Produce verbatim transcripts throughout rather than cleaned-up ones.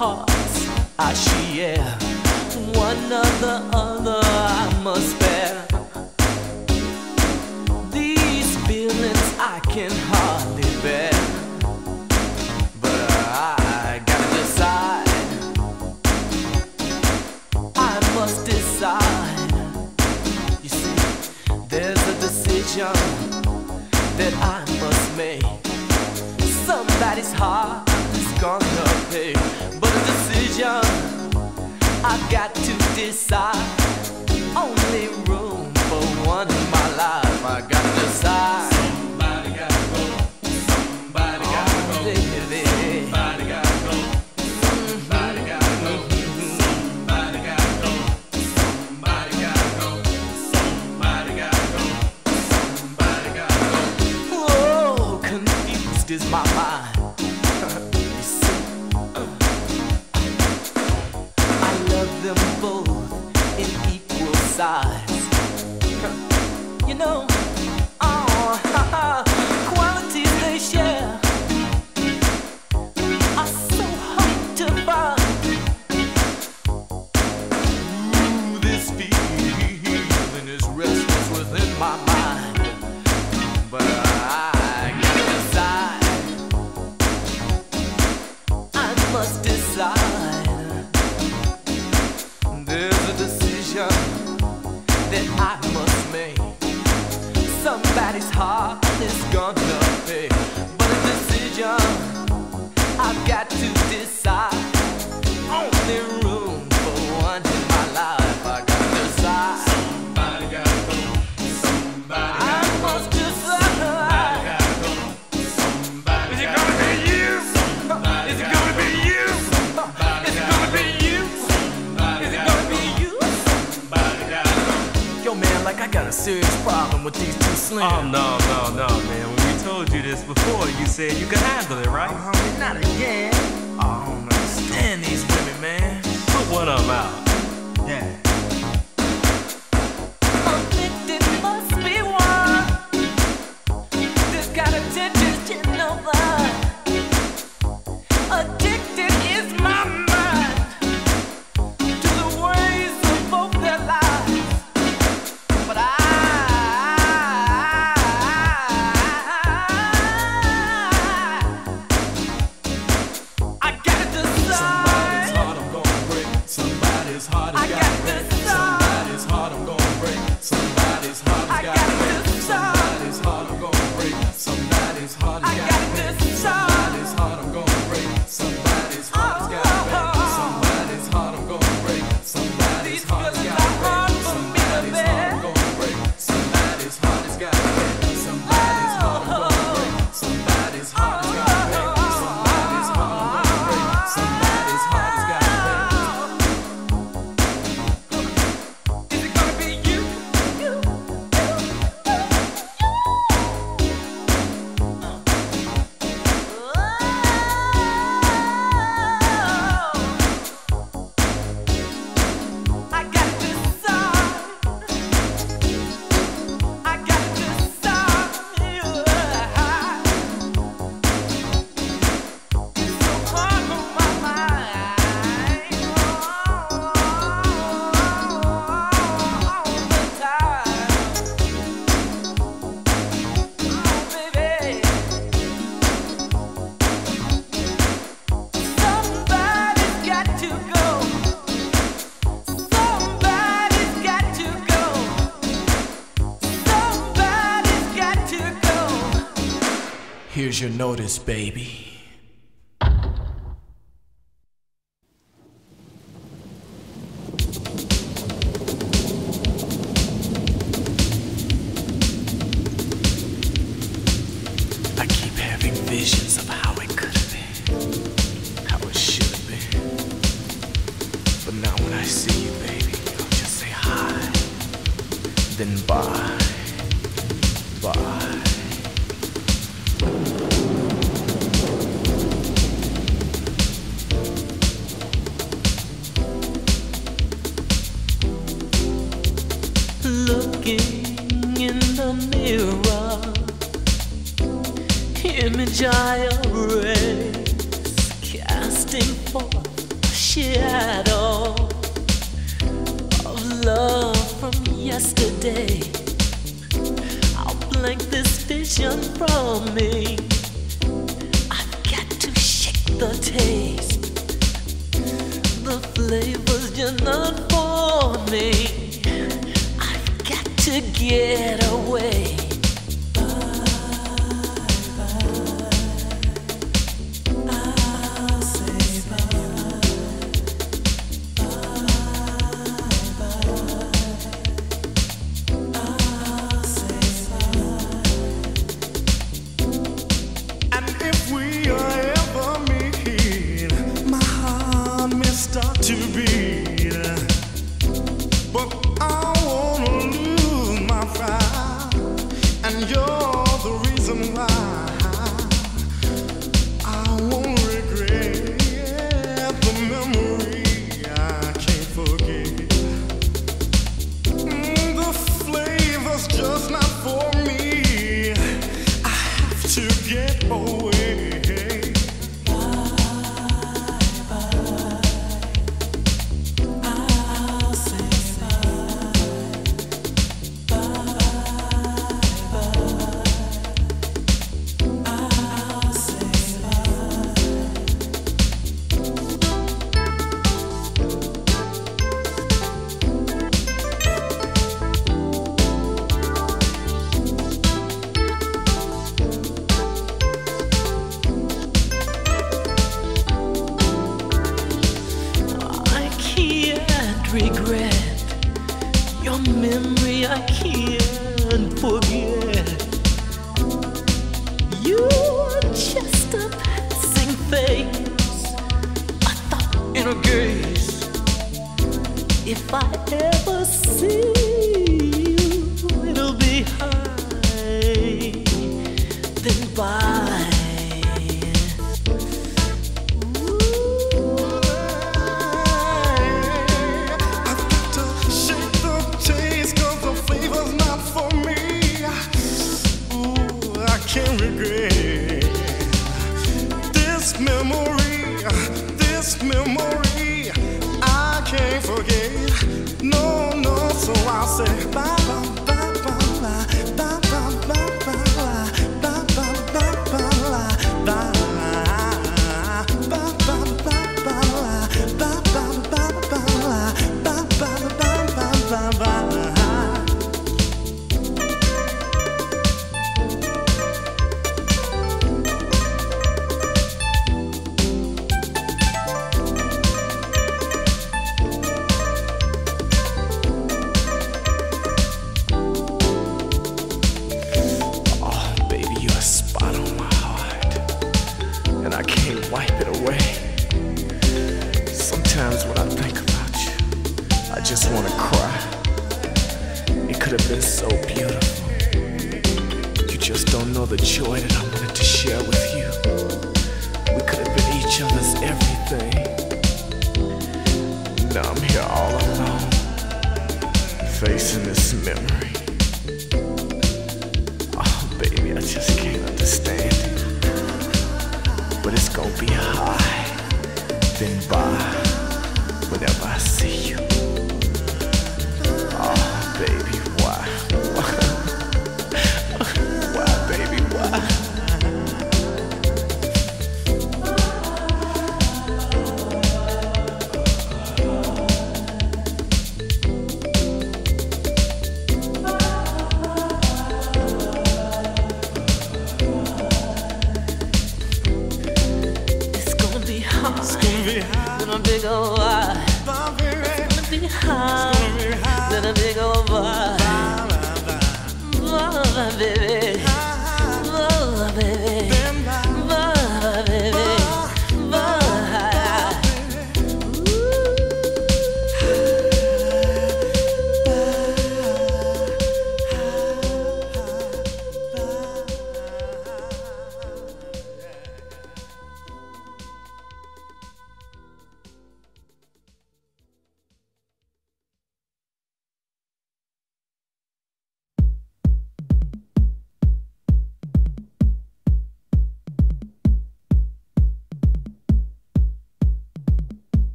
hearts I share, one other other I must bear. These feelings I can hardly bear, but I gotta decide. I must decide. You see, there's a decision that I must make. Somebody's heart is gonna pay, but a decision I've got to decide. Only room for one in my life. I gotta decide. Somebody gotta go. Somebody gotta go. Baby. Somebody gotta go. Somebody gotta go. Somebody gotta go. Somebody gotta go. Somebody gotta go. Somebody gotta go. Oh, confused is my mind. You see, I love them both in equal size. You know, oh, qualities they share are so hard to find. Ooh, this feeling is restless within my mind, but I gotta decide. I must decide. There's a decision that I must make. Somebody's heart is gonna pay, but a decision I've got to decide. Only room for one in my life. I gotta decide. Somebody gotta go. Somebody I gotta go. must Somebody decide. gotta go. Somebody Is it gotta gonna be you? Somebody Is it gotta gonna be you? Somebody Is it gotta gonna be you? Somebody Is it gotta gonna be you? Somebody gotta go. Yo, man, like I got a serious problem with these two slims. Oh, no, no, no, man. When we told you this before, you said you could handle it, right? Uh, homie, not again. Oh, I don't understand these women, man. Put one of them out. Yeah. Addicted must be one. This kind of tension's getting over. Addicted is my mind to the ways of both their lives. But I, I gotta decide. Somebody's heart I'm gonna break. Somebody's heart has I gotta gotta break. decide. Somebody's heart I'm gonna break. Somebody's heart I has gotta gotta break. decide. Somebody's heart I'm gonna break. Somebody's heart I has gotta gotta break. decide. Somebody's heart I'm gonna break. Somebody's heart has gotta break. Somebody's heart I'm gonna break. Somebody's These heart has feelings gotta are hard break. for me to Somebody's bear. heart I'm gonna break. Somebody's heart has gotta break. Somebody's heart I'm gonna break. Somebody's heart has gotta break. Somebody's heart I'm gonna break. Somebody's heart has gotta break. Is it gonna be you? You? I gotta decide. I gotta decide. It's so hard on my mind all the time. Oh, baby. Somebody's got to go. Somebody's got to go. Somebody's got to go. Here's your notice, baby. I keep having visions of how it could have been, how it should have been. But now when I see you, baby, I'll just say hi, then bye, bye. Looking in the mirror, image I erase, casting forth shadow of love from yesterday. I'll blank this vision from me. I've got to shake the taste. The flavor's just not for me. I've got to get away.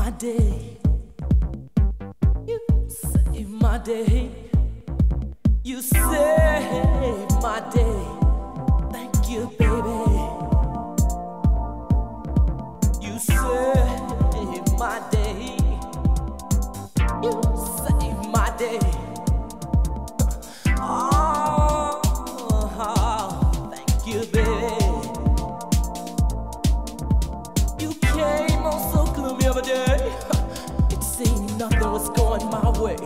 my day. You save my day. You save my day. Thank you, baby. You save my day. You save my day. Oh, thank you, baby. You came on so gloomy of a day. It seemed nothing was going my way.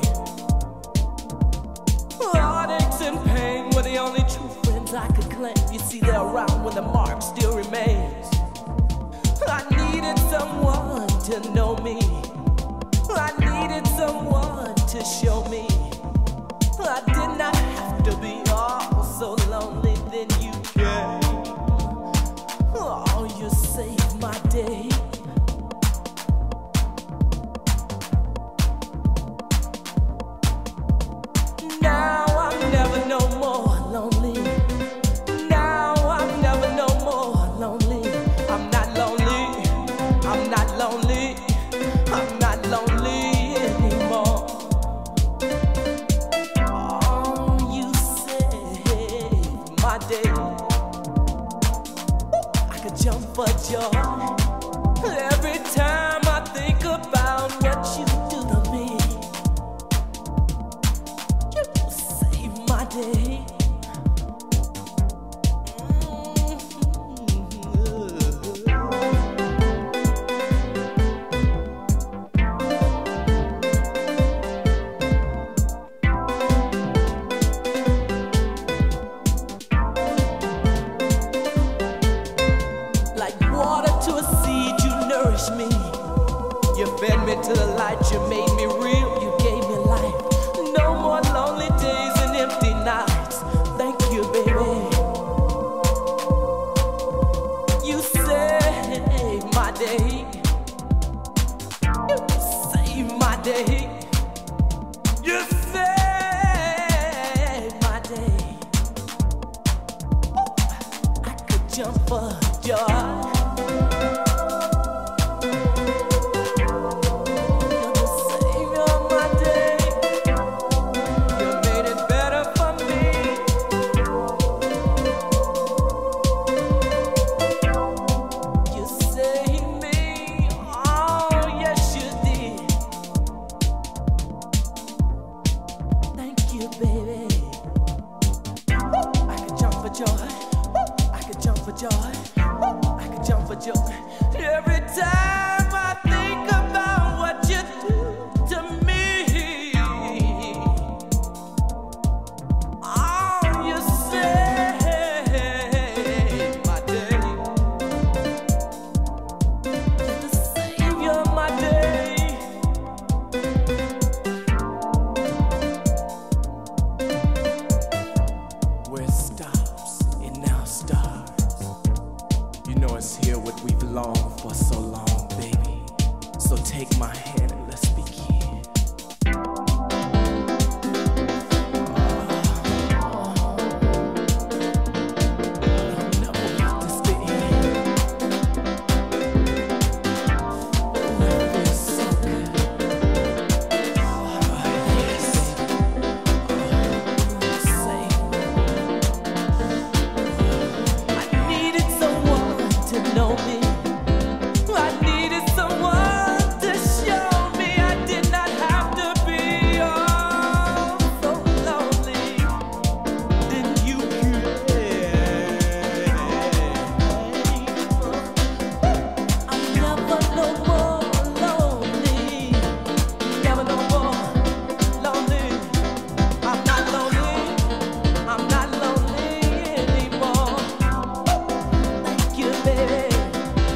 Heartaches and pain were the only true friends I could claim. You see, they're around when the mark still remains. I needed someone to know me. I needed someone to show me. I did not have to be all so lonely. Then you came. Oh, you saved my day. Now I'm never no more lonely. Now I'm never no more lonely. I'm not lonely. I'm not lonely. I'm not lonely anymore. Oh, you saved my day. I could jump for joy every time I think about what you do to me. You save my day. Like water to a seed, you nourish me. You fed me to the light, you made me real, you gave me life. No more lonely days and empty nights. Thank you, baby. You saved my day. You saved my day. You saved my day. I could jump for joy. You're the savior of my day. You made it better for me. You saved me. Oh, yes, you did. Thank you, baby. I could jump for joy. I could jump for joy. I could jump for joy. Every time I think about what you do to me. Oh, you save my day. You're the savior of my day. Where it stops, it now starts. You know it's here what we've longed for so long, baby. So take my hand and let's begin. I'll never want this to end. Oh, it feels so good. Oh, yes. Oh, save me. I needed someone to know me. I needed someone to show me I did not have to be all so lonely. Then you came. I'm never no more lonely. Never no more lonely. I'm not lonely. I'm not lonely anymore. Thank you, baby.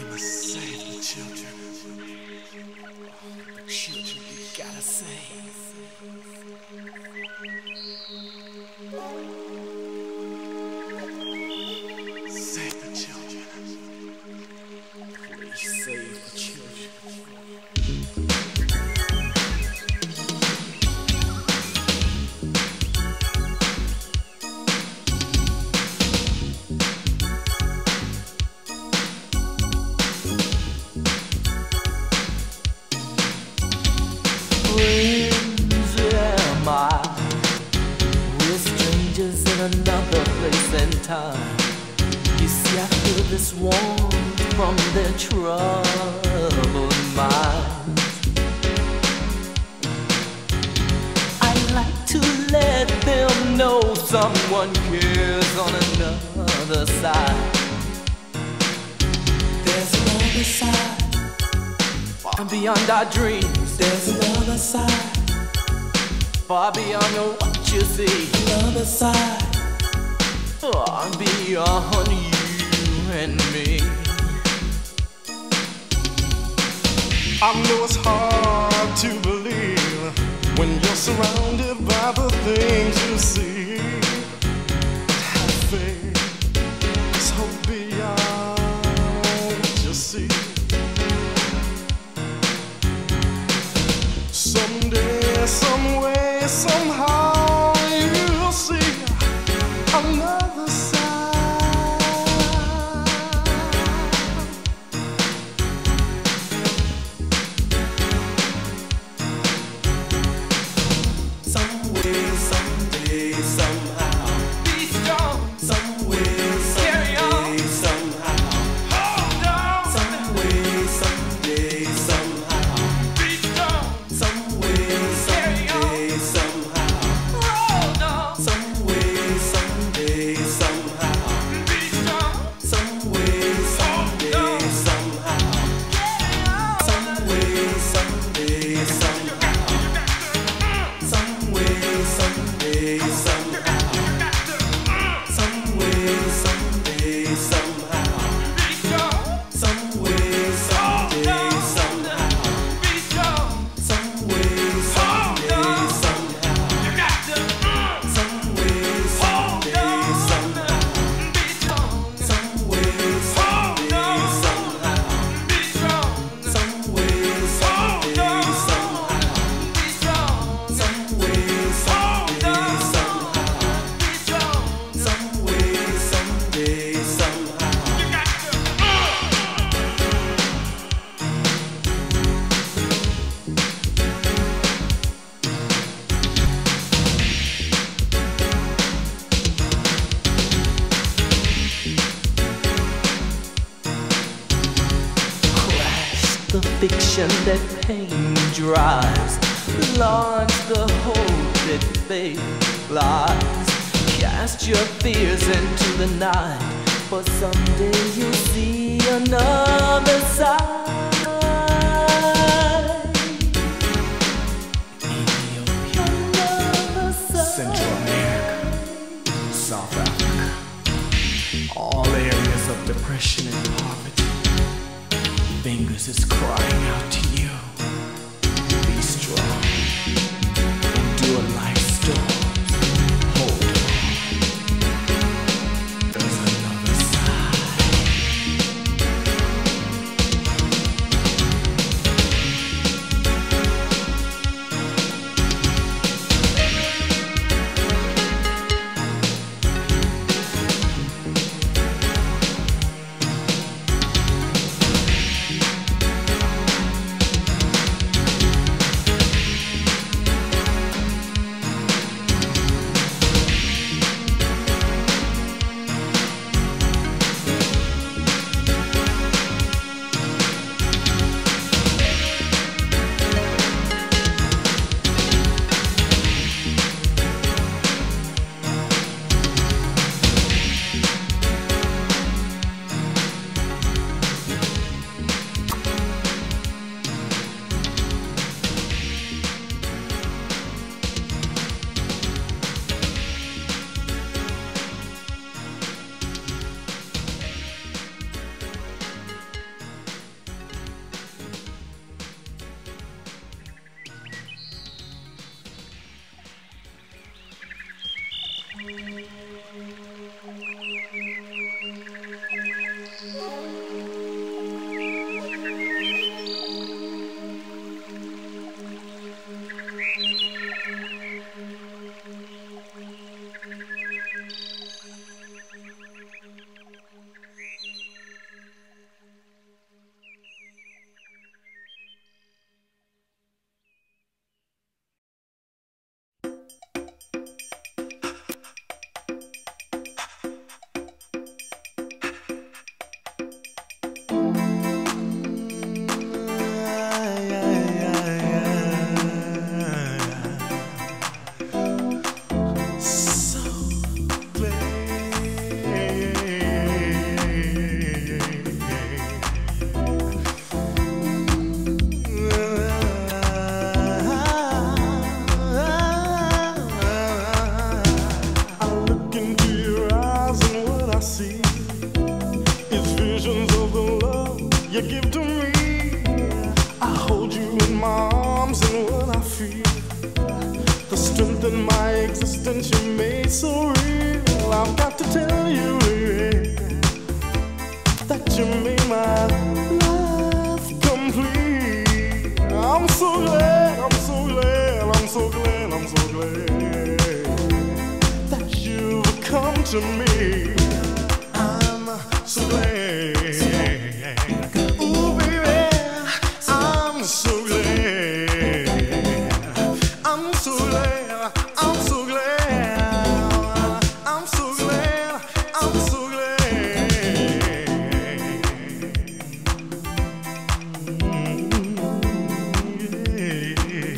Save the children. The children you gotta save. Save the children. Please save the children. Friends am I with strangers in another place and time. You see, I feel this warmth from their troubled minds. I like to let them know someone cares on another side. There's another side, far beyond our dreams. There's another side, far beyond what you see. Another side, far beyond you and me. I know it's hard to believe when you're surrounded by the things you see. But have faith, there's hope beyond what you see. Someday, some way, somehow you'll see another side. Some way, someday, somehow. Be strong. Some way, someday, somehow. Hold on. Some way, someday, somehow. Be strong. Some way, someday, somehow. Hold on. Some way, someday, somehow. Be strong. Some way, someday, somehow. Some way, someday, somehow. Some way, someday, somehow. Some way, someday, somehow. Some way, someday, somehow. Some way, someday, somehow. Some way, someday, somehow. Some way, someday, somehow. Some way, someday, somehow. Some way, someday, somehow. Some way, someday, somehow. Crash the fiction that pain drives, launch the hope that faith lies. Cast your fears into the night, for someday you'll see another side. Ethiopia, another side. Central America, South Africa, all areas of depression and poverty. Fingers is crying out to you. Be strong. Endure life's storms. Hold on. There's another side. you give to me. I hold you in my arms and what I feel, the strength in my existence you made so real. I've got to tell you, baby, that you made my life complete. I'm so glad, I'm so glad, I'm so glad, I'm so glad that you've come to me. I'm so glad. Ooh, baby, I'm so glad. I'm so glad. I'm so glad. I'm so glad. I'm so glad. Yeah.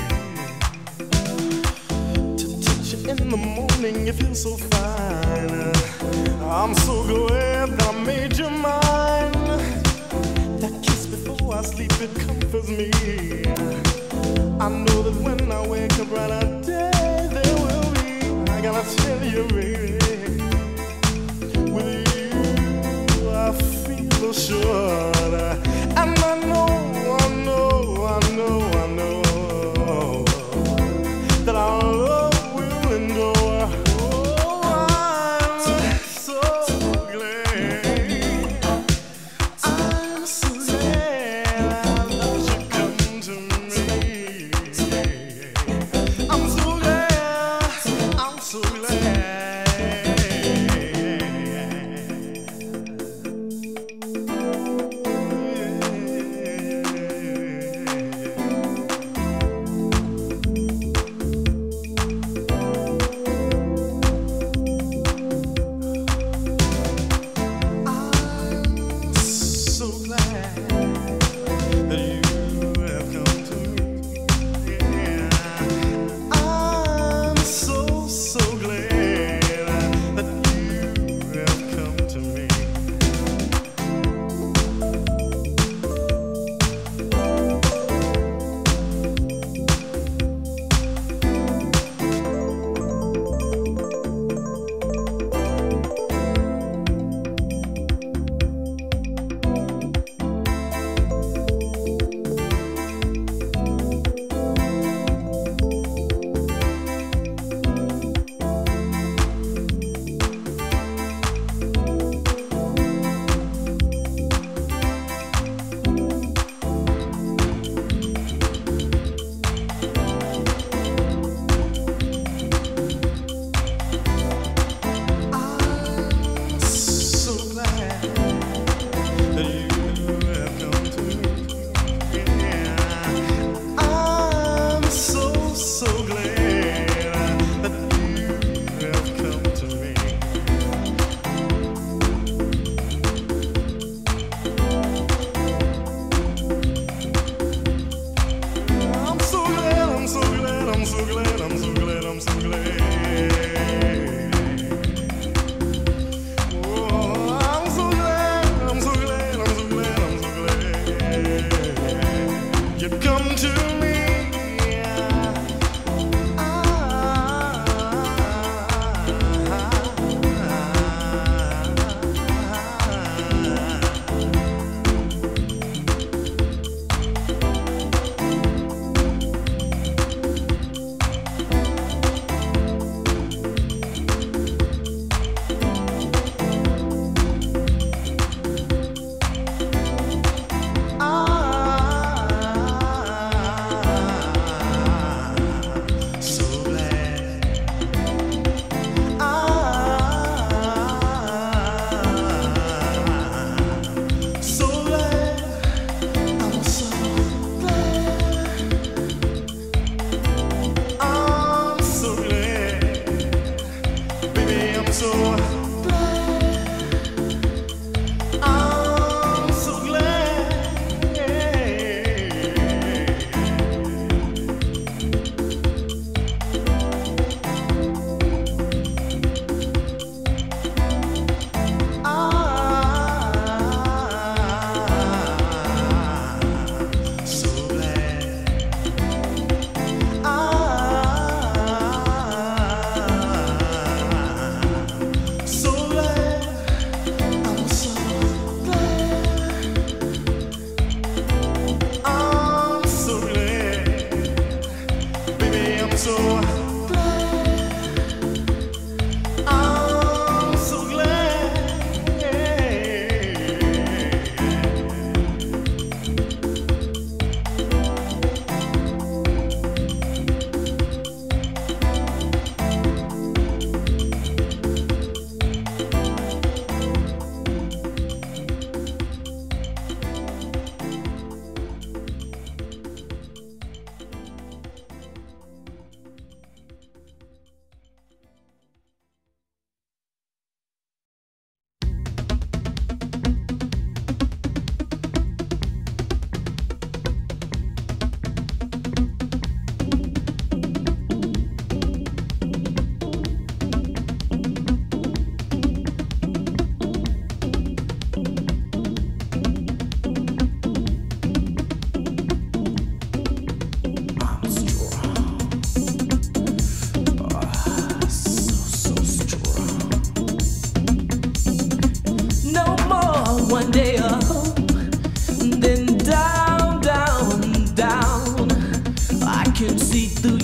To touch you in the morning, you feel so fine. I'm so glad that I made you mine. That kiss before I sleep, it comforts me. I know that when I wake up, brighter day there will be. I gotta tell you, baby, with you I feel assured. And I know, I know, I know, I know that our love will endure. Oh, I'm so glad. I'm so glad that you come to me. I'm so glad. I'm so glad. I'm so glad that you have come to me. Yeah. I'm so, so glad that you have come to me.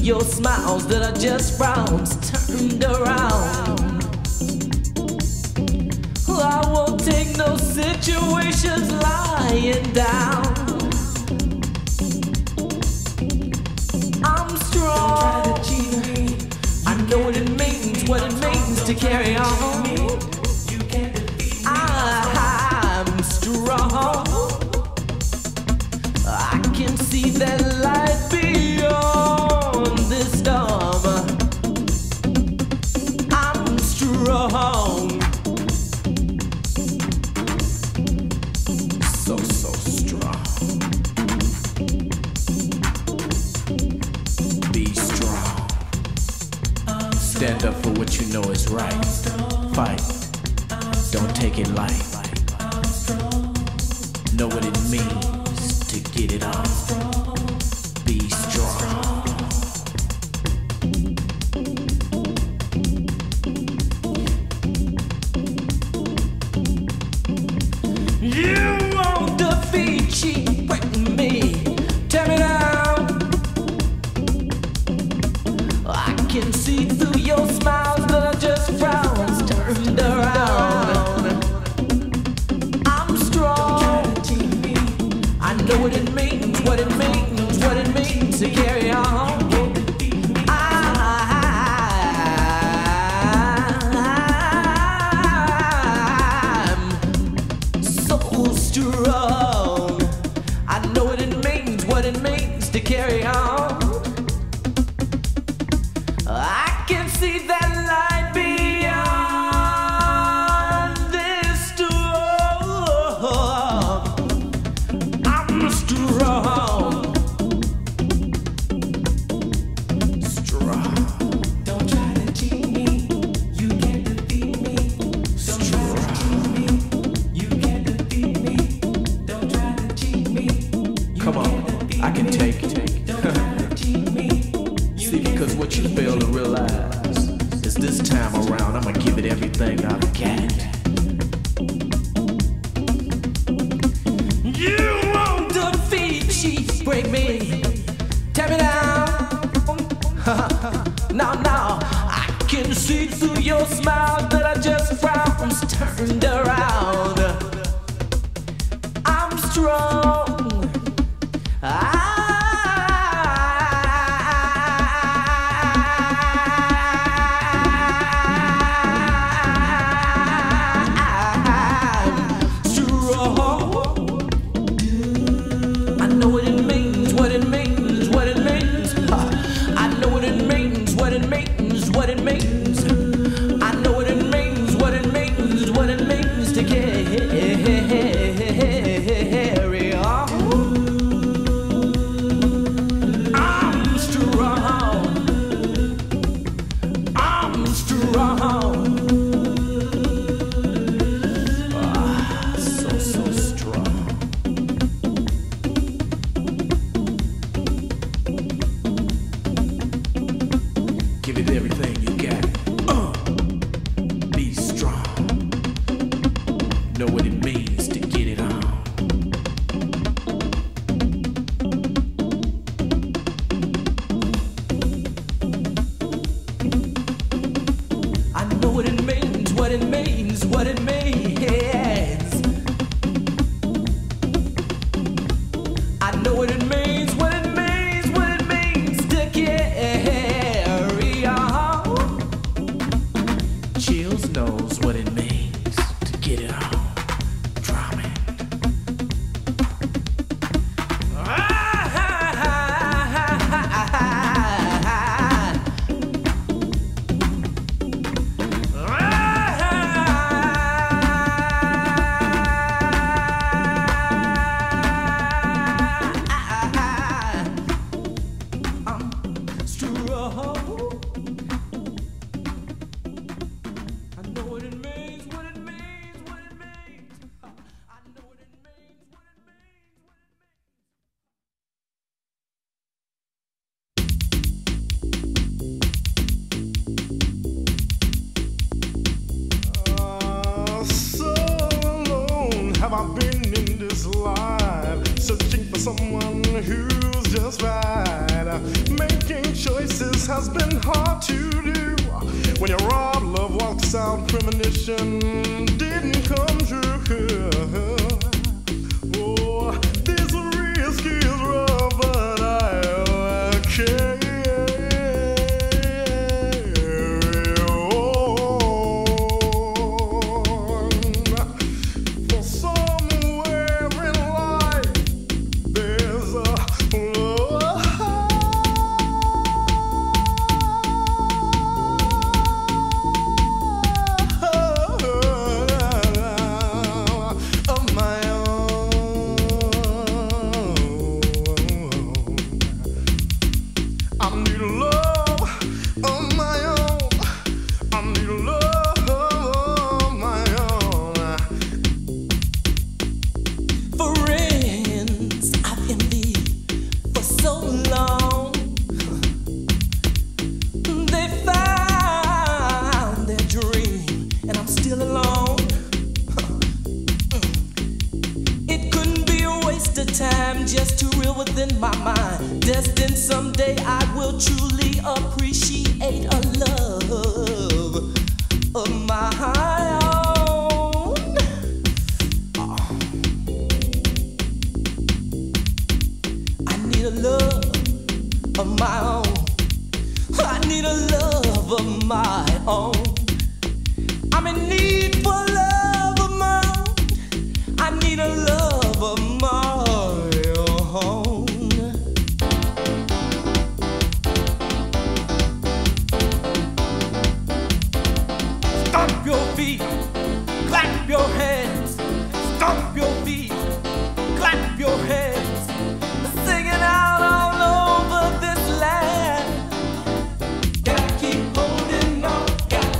your smiles that are just frowns turned around. I won't take no situations lying down. I'm strong. I know what it means, what it means to carry on. I'm strong. I can see that light beyond this storm. I'm strong. So, so strong. Be strong. Stand up for what you know is right. Fight. Don't take it light. Know what it means to get it on. Be strong. You won't defeat, cheat, break me, tear me down. I can see through your smiles that are just frowns turned around. I'm strong. I know what it means, what it means, what it means to carry on. I'm so strong. I know what it means, what it means to carry on. I can see that light beyond this storm. I'm strong. Strong. Don't try to cheat me. You can't defeat me. Don't try to cheat me. You can't defeat me. Don't try to cheat me. Come on, I can take it. Don't try to cheat me. See, because what you fail to realize is this time around I'ma give it everything I've got. You won't defeat, cheat, break me, tear me down. Now, now, I can see through your smile that I just frowns turned around. I'm strong. I'm strong. I know what it means, what it means, what it means. I know what it means, what it means, what it means. I know what it means, what it means, what it means to carry on. I'm strong. I'm strong. Ah, so, so strong. Give it everything you got. Uh, be strong. Know what it means to get it on. I know what it means, what it means, what it means. I know what it means, what it means, what it means to carry on. Chills knows what it means to get it on. Drum it. have I been in this life searching for someone who's just right. Making choices has been hard to do. When your robbed love walks out, premonition didn't come true. Oh, this risk is rough, but I can't. Time just to reel within my mind. Destined someday I will truly appreciate a love of my own. I need a love of my own. I need a love of my own. I'm in need for love of my own. I need a love of my own. Stomp your feet, clap your hands. Stomp your feet, clap your hands. Singing out all over this land. Gotta keep holding on, gotta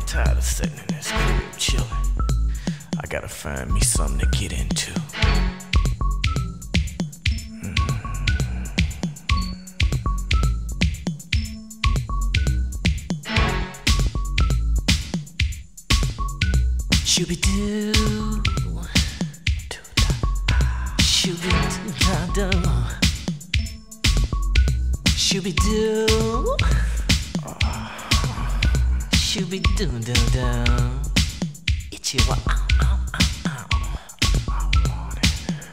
tired of sitting in this crib chillin'. I gotta find me something to get into. Shooby-doo, shooby-doo, shooby-doo, shooby-doo-doo-doo. It's you, ow, ow, ow, ow. I want it.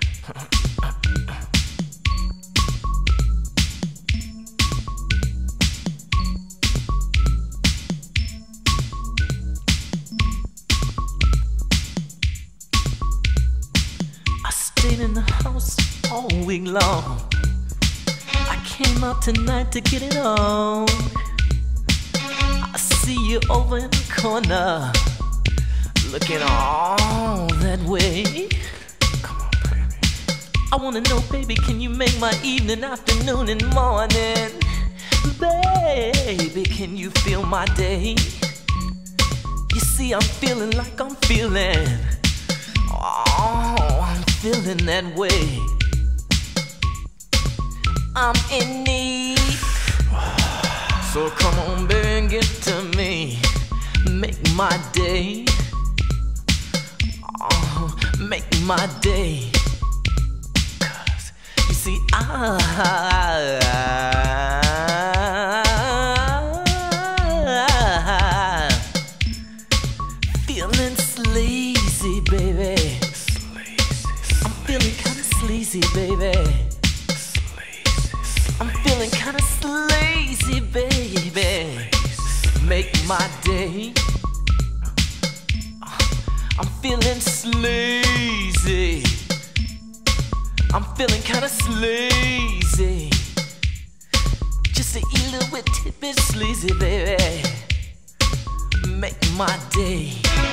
I stayed in the house all week long. I came out tonight to get it on. I see you over in the corner, looking all that way. Come on, baby. I wanna know, baby, can you make my evening, afternoon, and morning? Baby, can you feel my day? You see, I'm feeling like I'm feeling. Oh, I'm feeling that way. I'm in need. So come on, baby, and get to me. Make my day. Oh, make my day. 'Cause you see, I, I feeling sleazy, baby. I'm feeling kinda sleazy, baby. I'm feeling kinda sleazy, baby. Make my day. I'm feeling sleazy. I'm feeling kinda sleazy. Just a little bit, bit sleazy, baby. Make my day.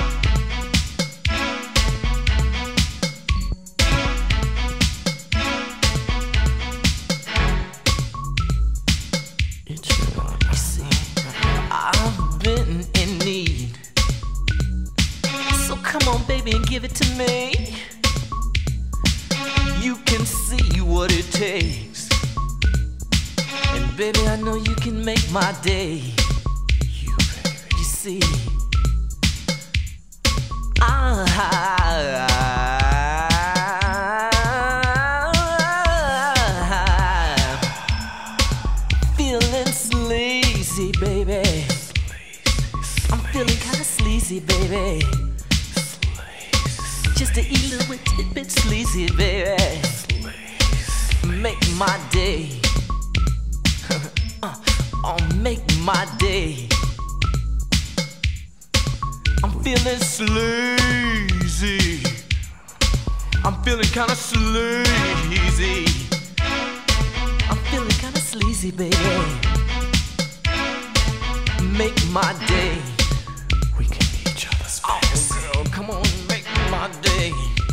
You see, I've been in need. So come on, baby, and give it to me. You can see what it takes. And baby, I know you can make my day. You, baby. You see, I, I'm feeling sleazy, baby. I'm feeling kinda sleazy, baby. Just a little bit, bit sleazy, baby. Make my day. uh, oh, make my day. I'm feeling sleazy. I'm feeling kinda sleazy. I'm feeling kinda sleazy, baby. Make my day. We can be each other's best. Oh, girl, come on, make my day.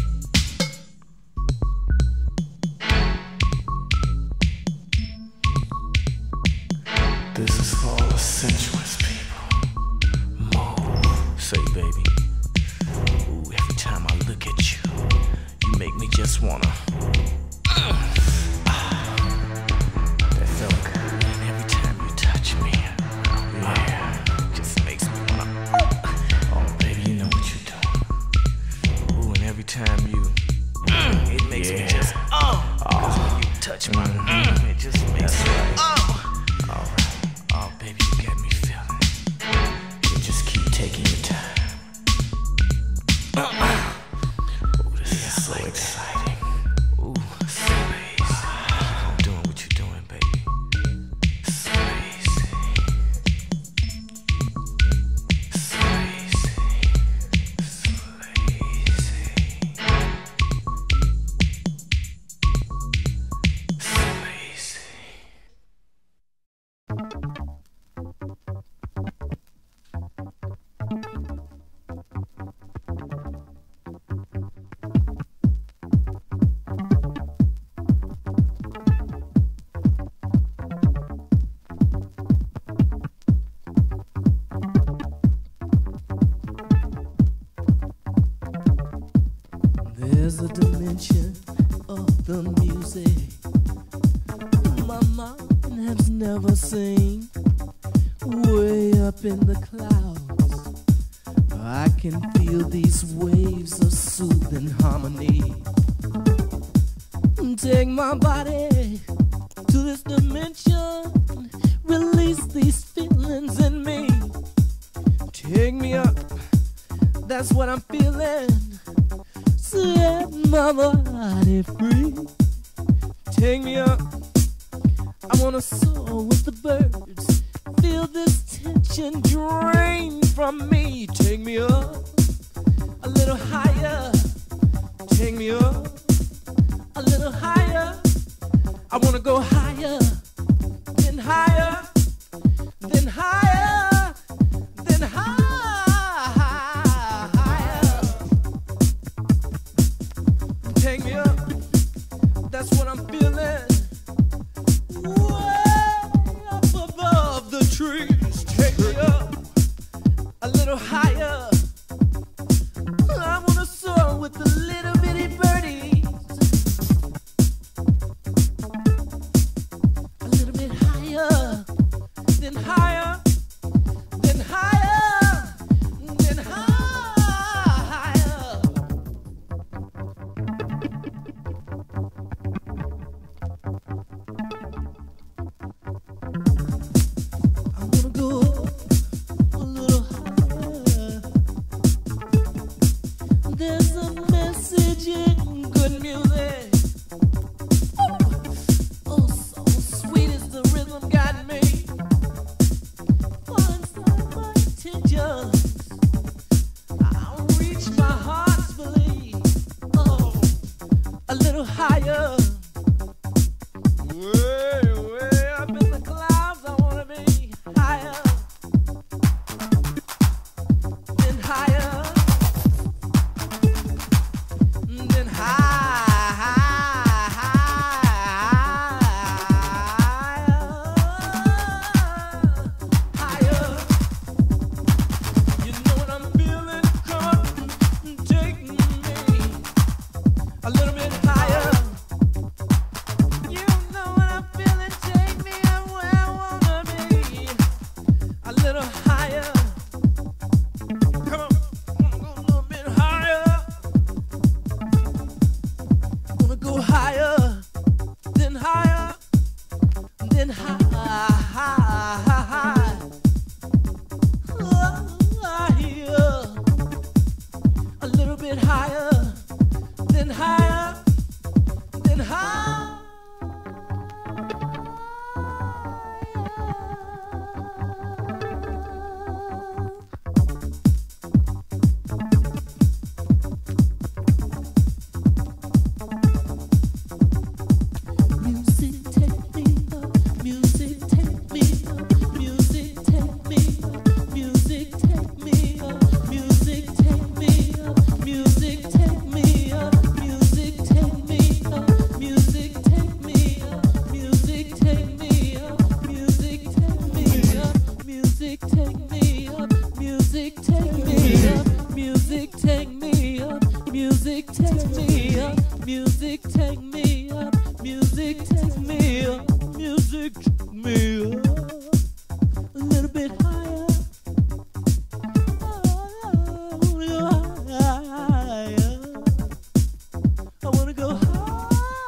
This is for all the sensuous people. Move, say, baby. Ooh, every time I look at you, you make me just wanna. Uh, ah, that felt good. And every time you touch me, yeah, just makes me wanna. Oh, baby, you know what you're doing. Ooh, and every time you, mm, it makes yeah. me just oh. Cause when you touch my, mm, it just makes me right. oh. All right. Oh, baby, you got me feeling. You just keep taking your time. Uh-uh. Oh, this yeah, is so like exciting. There's a dimension of the music my mind has never seen. Way up in the clouds, I can feel these waves of soothing harmony. Take my body to this dimension, release these feelings in me. Take me up, that's what I'm feeling. Set my body free. Take me up, I wanna soar with the birds. Feel this tension drain from me. Take me up, a little higher. Take me up, a little higher. I wanna go higher, then higher, then higher, then higher. Take me up, that's what I'm feeling. Way up above the trees. Take me up, a little higher. I wanna soar with the little bitty birdies. A little bit higher, then higher, then higher, then higher. I wanna go a little higher. There's a message in good music. Oh, so sweet is the rhythm got me. Falling inside my intentions. I'll reach my heart's belief. Oh, a little higher. Way, way up in the clouds, I wanna be higher. Then higher. Then high, high, higher, higher. You know what I'm feeling? Come on, take me a little bit higher. You know what I'm feeling? Take me up where I wanna be. A little higher. Come on, wanna go a little bit higher. Wanna go higher, then higher, then high, high, high, high. Higher, a little bit higher, then higher, then higher. Music take me up, music take me up, music take me up, music take me up, music take me up, music take me up, music take me up, music take me up, music take me up, music take me up, music take me up, music take me up, music take me up, music take me up, music take me up, music take me up, music take me up, a little bit higher. I wanna go higher.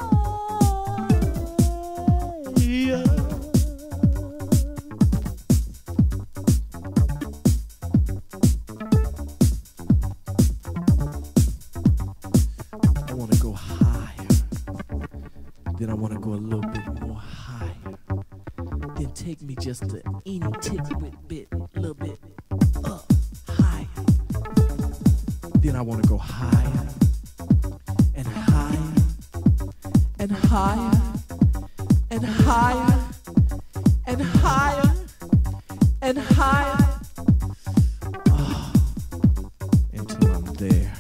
I wanna go higher. Then I wanna go a little bit more higher. Then take me just a any tidbit bit, little bit up higher. Then I wanna go higher and higher and higher and higher and higher and higher. Oh, until I'm there.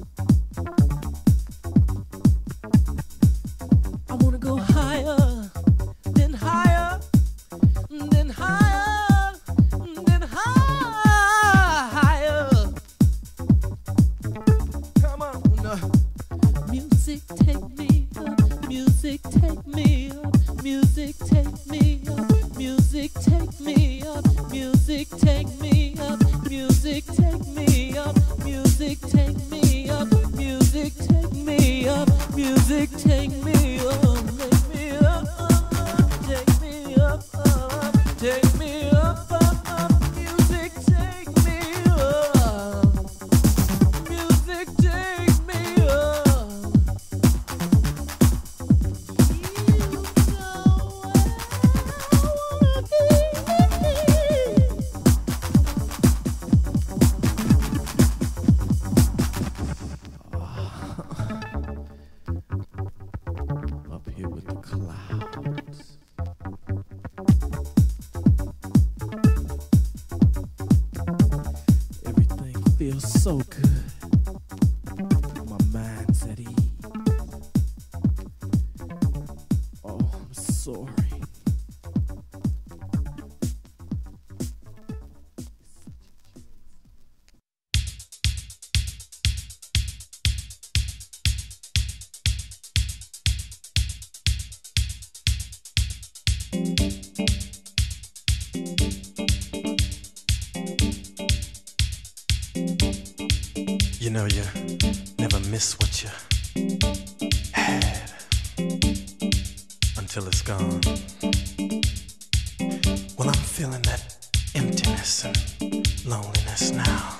I wanna go higher, then higher, then higher, then higher. Come on, uh, Music take me up, music take me up, music take me up, music take me up, take me up, take me up, take me up, up, up, music take me up, music take me up. Up here with the clouds. Everything feels so good. My mind's at ease. Oh, I'm sorry. You know, you never miss what you had until it's gone. Well, I'm feeling that emptiness and loneliness now.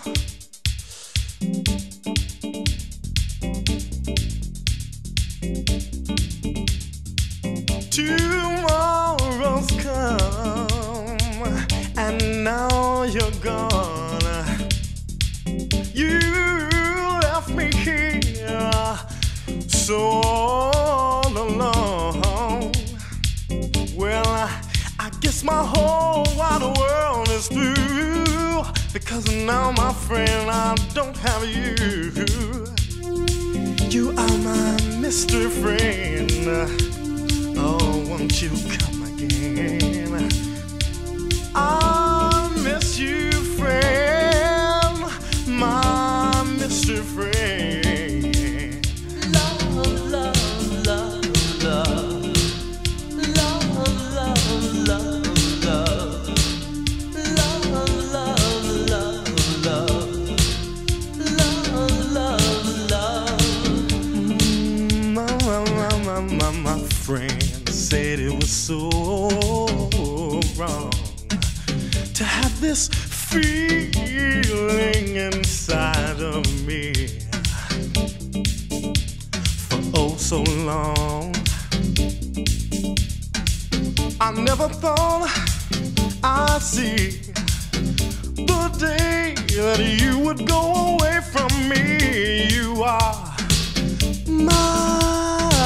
Tomorrow's come, and now you're gone. You left me here so all alone. Well, I, I guess my whole wide world is through, because now, my friend, I don't have you. You are my mystery friend. Oh, won't you come again? I miss you, friend, my mystery friend. Love, love, love, love. Love, love, love, love. Love, love, love, love. Love, love, love. My, my, my, my, my friend said it was so wrong to have this feeling inside of me for oh so long. I never thought I'd see the day that you would go away from me. You are my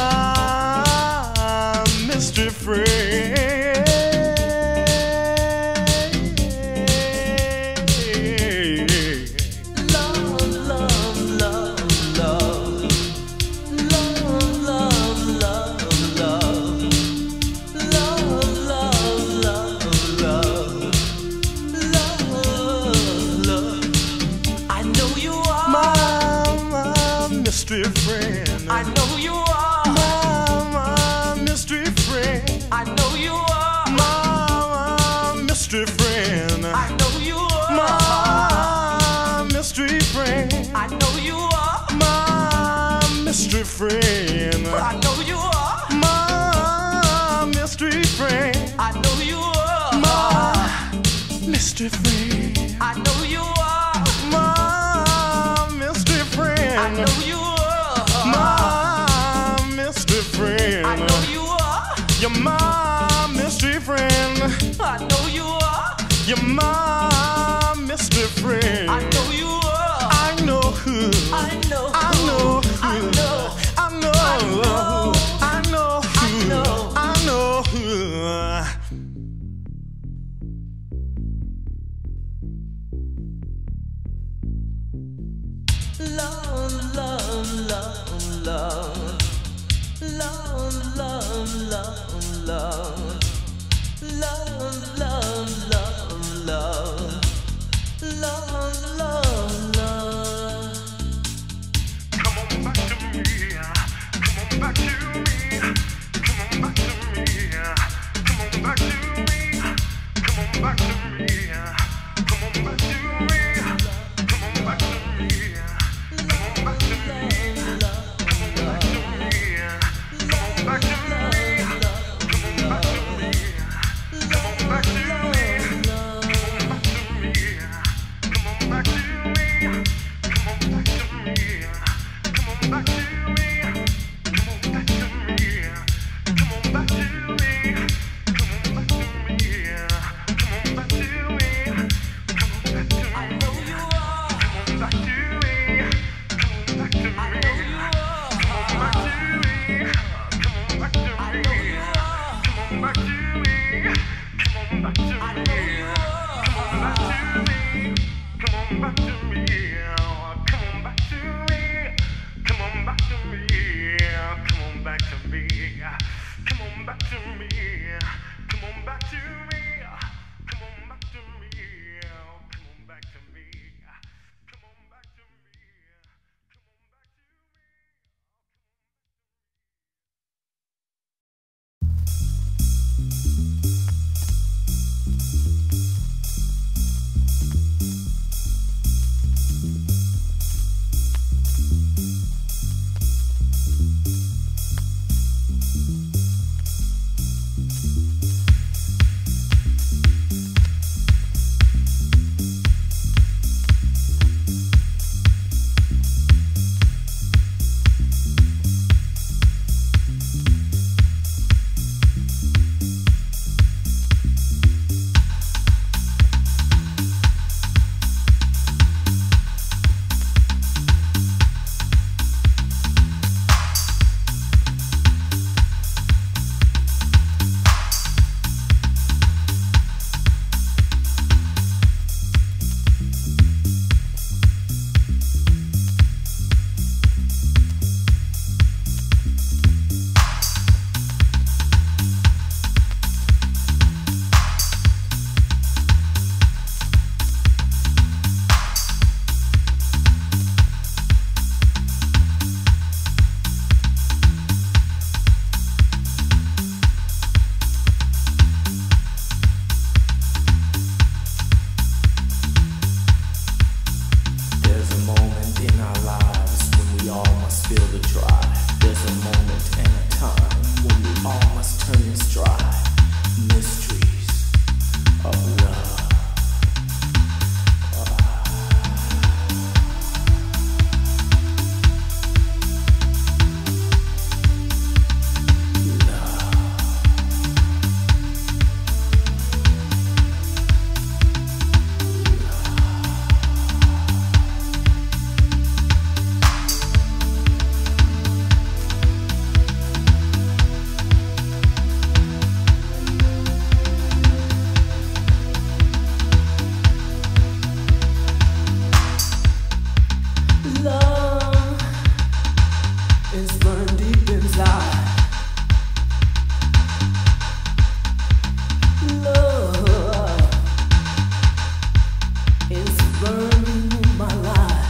mystery friend. Love, love, love, love. Love, love, love, love. Love, love, love, love. Love, love. I know you are My, my mystery friend. I know you are My, my mystery friend. I know you are My, my mystery friend. I know you are My mystery friend. I know you are My mystery friend. I know you are My mystery friend. I know you are My mystery friend. I know you are My mystery friend. I know you are My mystery friend. I know you are You're my mystery friend. I know you are You're my mystery friend. I know you are I know who. I know I know who. I know I know. I know who. know. I know who. Love, love, love, love. Love, love, love, love. Love, love, love, love. Love, love, love. Come on back to me. Come on back to me. Come on back to me. Come on back to me. Come on back to me. Come on back to me. moment and a time when we all must turn in stride. Mysteries of love. Love is burning deep inside. Love is burning my life.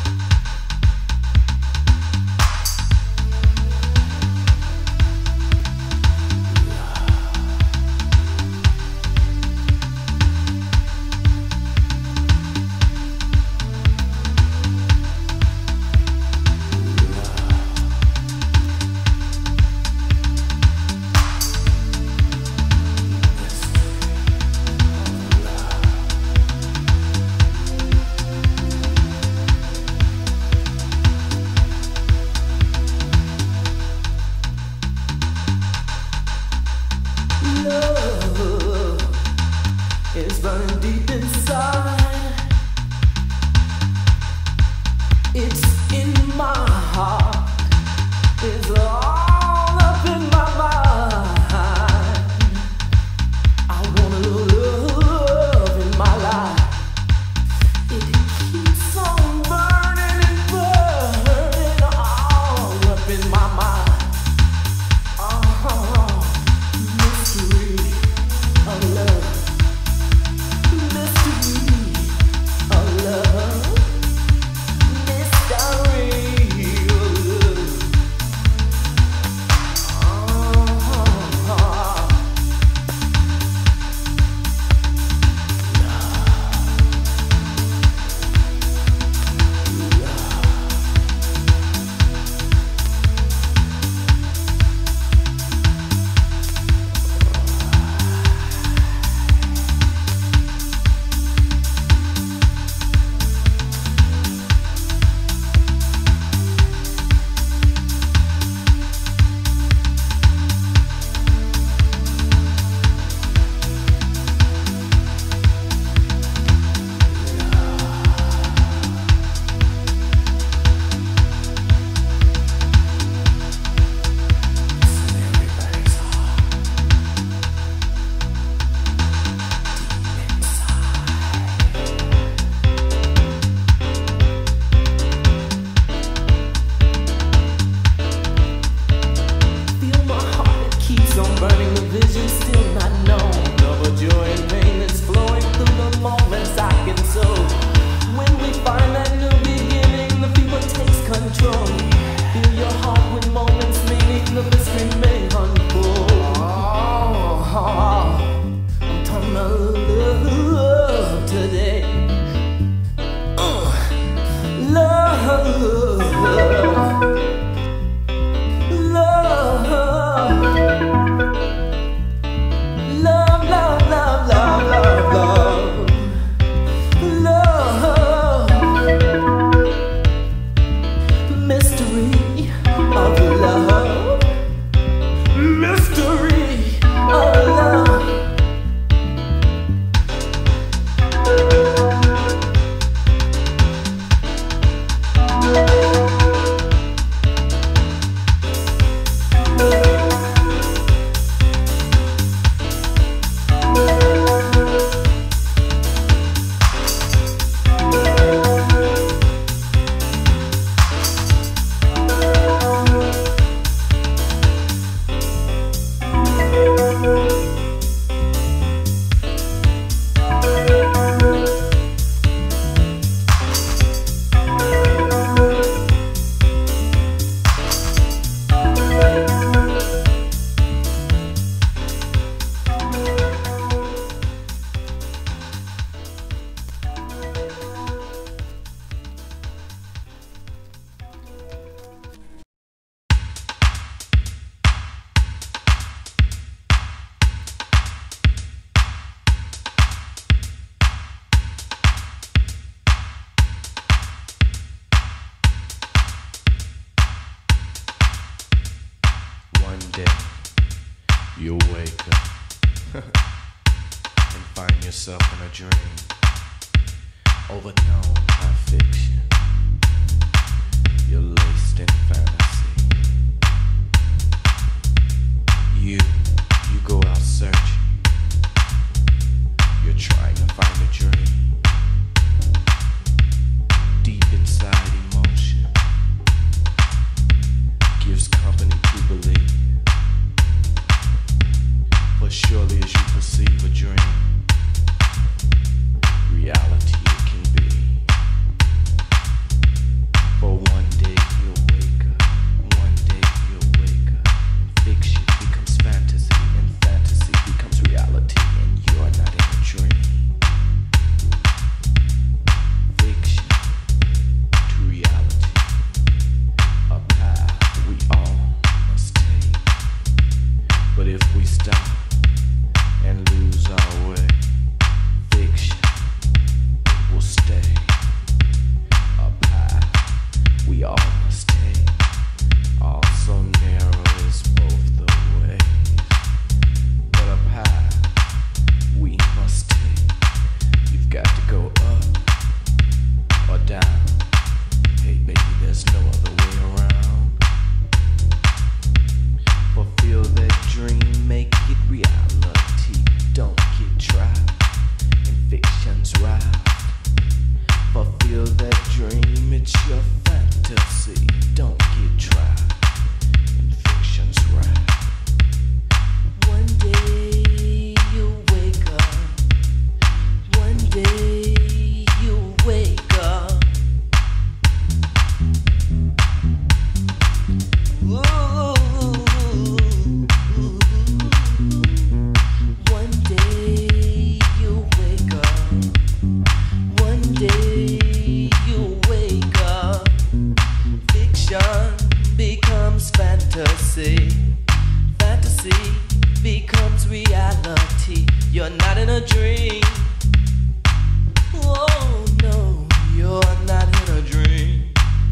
Love is burning deep inside. It's in my heart. It's all up in my mind. I want a little love in my life. It keeps on burning and burning all up in my mind. Oh, mystery of love. Mystery of love. Mystery. day you wake up and find yourself in a dream overthrown by fiction. You're laced in fantasy. You, you go out searching. You're trying to find a dream deep inside emotion. Gives company to believe. But surely as you perceive a dream, reality it can be. For one day you'll wake up, one day you'll wake up, and fiction becomes fantasy, and fantasy becomes reality, and you're not in a dream. Fiction to reality, a path we all must take. But if we stop and lose our way, fiction will stay. A path we all must take. Also narrow is both the ways, but a path we must take. You've got to go up or down. Hey baby, there's no other way around. Fulfill that dream, make it reality. Don't get trapped in fiction's raft. Fulfill that dream, it's your fantasy. Don't get trapped in fiction's raft. One day you wake up. One day you wake up. Ooh. One day you wake up. One day you wake up. Fiction becomes fantasy. Fantasy becomes reality. You're not in a dream. Oh no, you're not in a dream.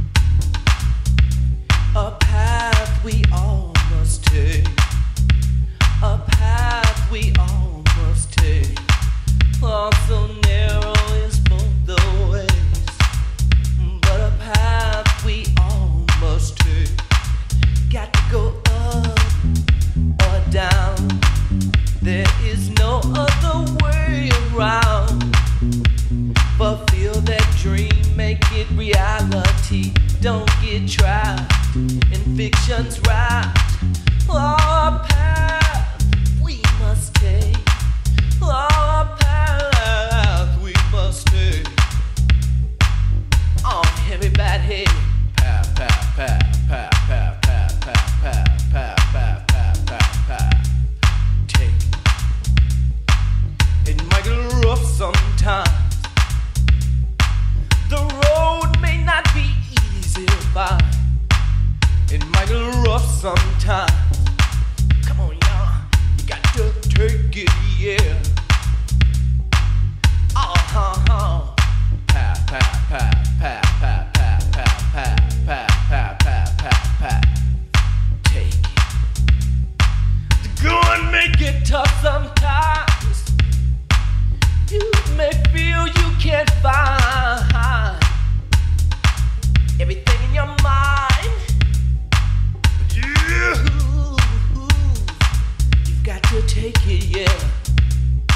A path we all must take. A path we all must take. Also narrow is both the ways, but a path we all must take. Got to go up or down. There is no other way around. Fulfill that dream, make it reality. Don't get trapped in fiction's raft. Oh, a path we must take. Oh, a path we must take. Oh, everybody. Path, path, path, path, path, path, path, path, path, path, path, path, path. Take. It might get rough sometimes. The road may not be easy to find. It might get rough sometimes. Come on, y'all, you got to take it, yeah. Uh-huh. Path, path, path, path, path, path, path, path, path, path, path, path, path. Take it. The going may get tough sometimes. You may feel you can't find everything in your mind. But you, you've got to take it, yeah.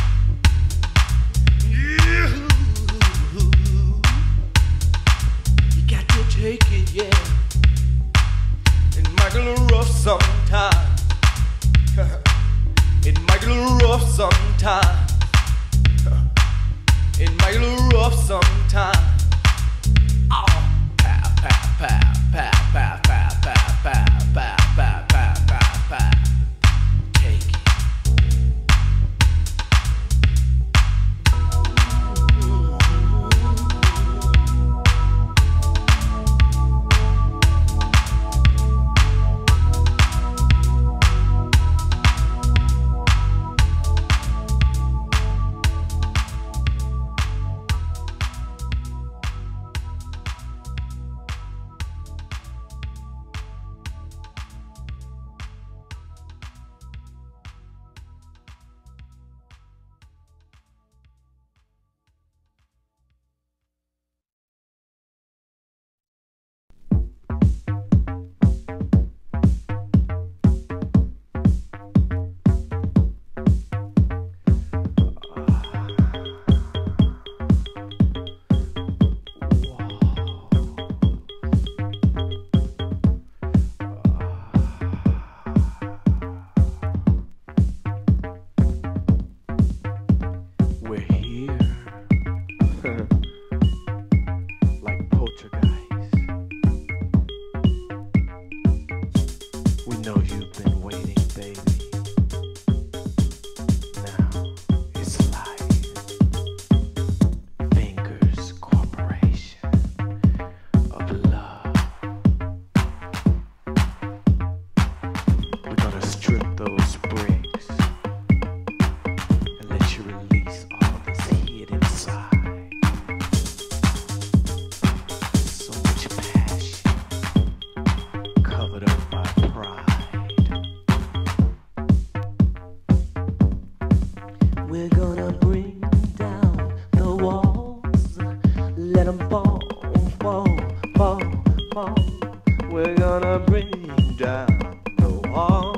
fall, fall, fall. We're gonna bring down the wall.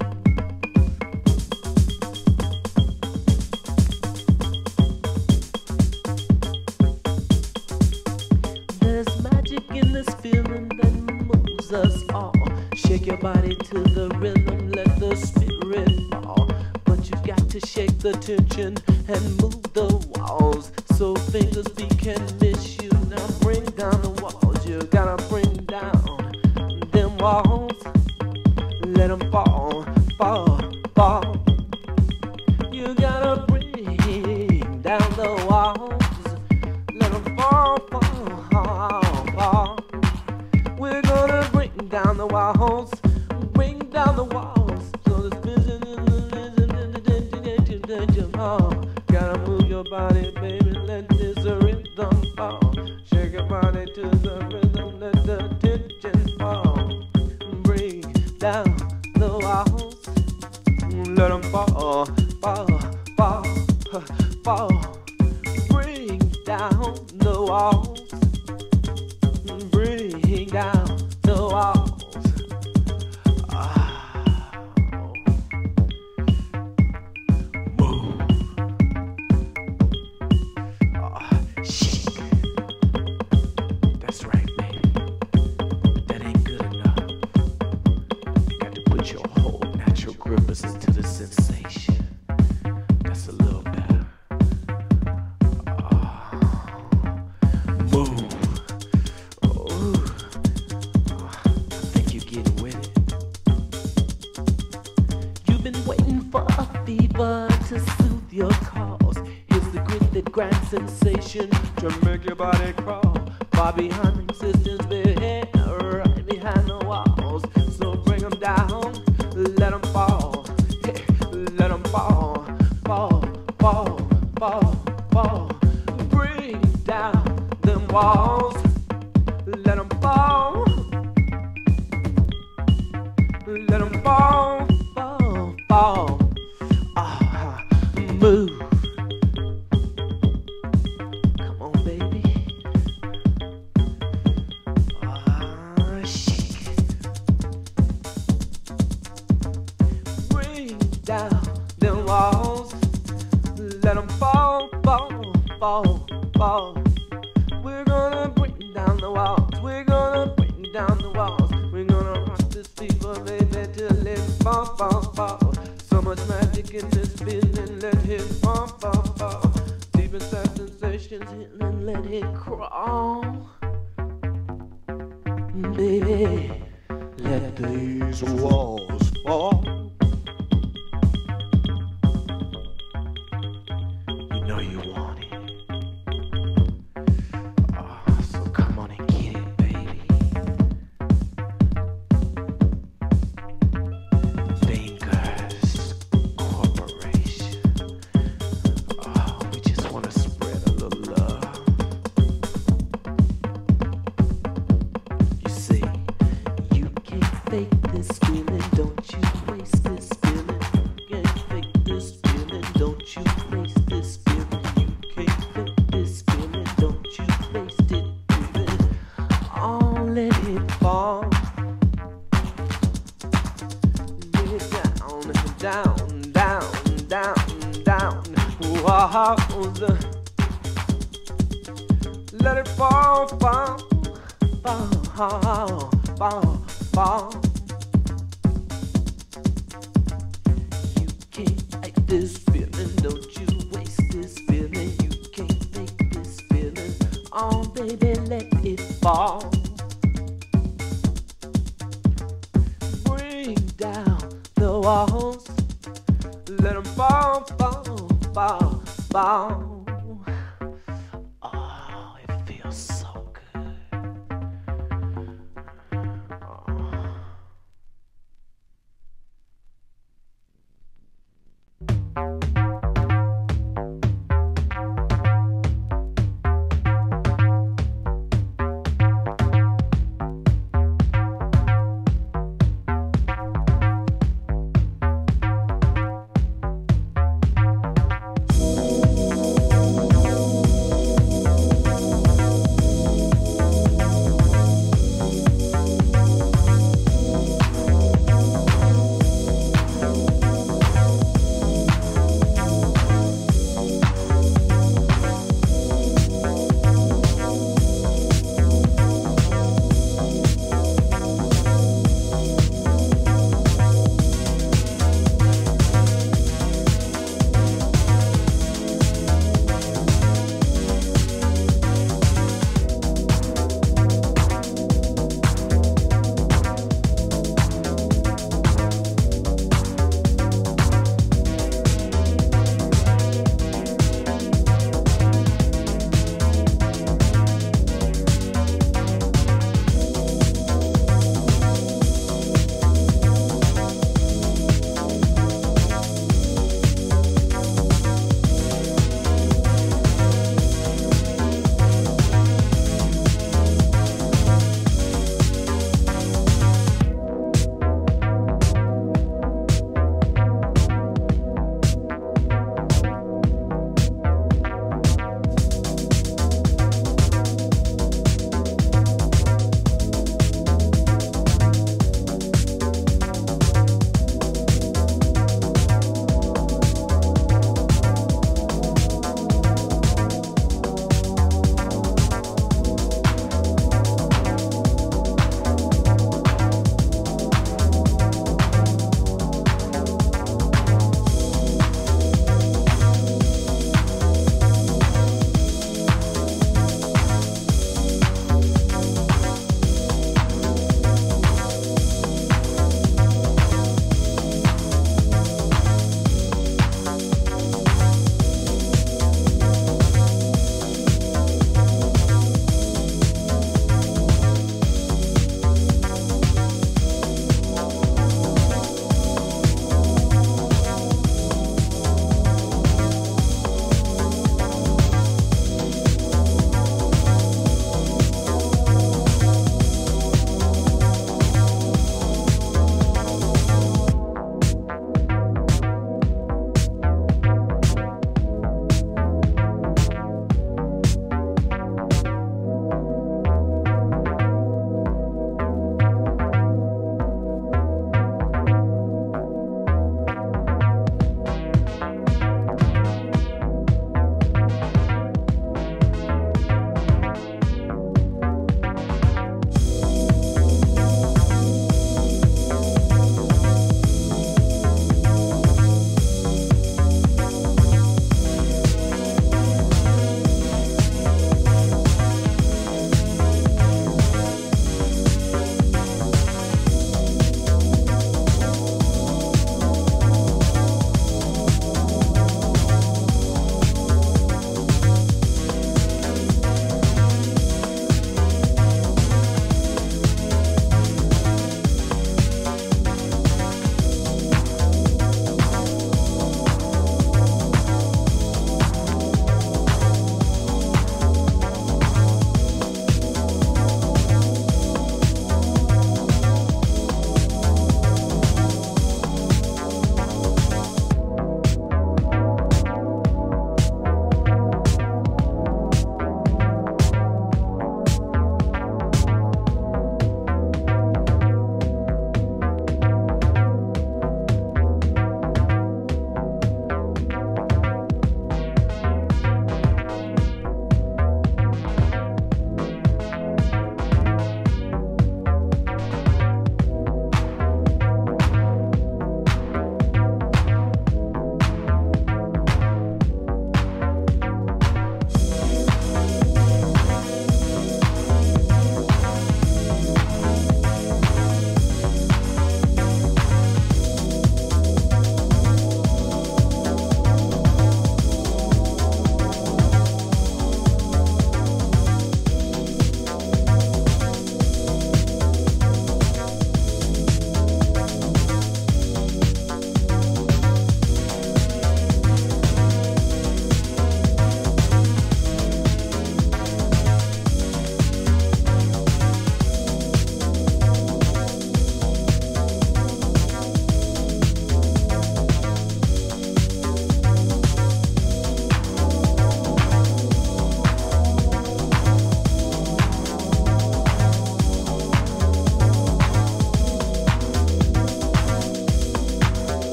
There's magic in this feeling that moves us all. Shake your body to the rhythm, let the spirit fall. But you got to shake the tension and move the walls so fingers be can miss you. Now bring down the walls, you gotta bring down them walls. Let them fall, fall, fall. You gotta bring down the walls. Let them fall, fall, fall. We're gonna bring down the walls, bring down the walls. So this vision in the oh, gotta move your body, baby, let this rhythm fall. Shake your body to the rhythm, let the tension fall. Bring down the walls, let them fall, fall, fall, fall. Bring down the walls, bring down the walls. Listen to the sensation. That's a little better. Oh, move. Oh, I think you're getting with it. You've been waiting for a fever to soothe your cause. Here's the grit that grinds sensation to make your body crawl. Far behind resistance, baby, right behind the walls. So bring them down, let them fall. Let them fall, fall, fall, fall, fall. Bring down them walls. Let them fall. Let them fall, fall, fall. Ah, move. Come on, baby. Ah, shake. Bring down them walls, let them fall, fall, fall, fall. We're gonna bring down the walls, we're gonna bring down the walls. We're gonna rock this fever, baby, till it fall, fall, fall. So much magic in this feeling, let it fall, fall, fall. Deep inside sensations, healing, let it crawl. Baby, let these walls fall. Know you want it. Oh, so come on and get it, baby. Fingers Corporation. Oh, we just want to spread a little love. You see, you can't fake this feeling, don't you waste this feeling. You can't fake this feeling, don't you waste this feeling. Let it fall. Let it down, down, down, down, down. Walls. Let it fall, fall, fall, fall, fall. You can't fight this feeling, don't you waste this feeling. You can't fake this feeling. Oh, baby, let it fall. Down the walls, let them fall, fall, fall, fall.